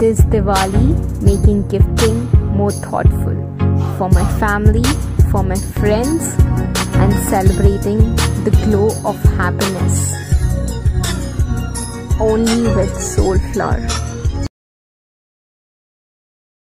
this Diwali, making gifting more thoughtful for my family, for my friends, and celebrating the glow of happiness only with Soulflower.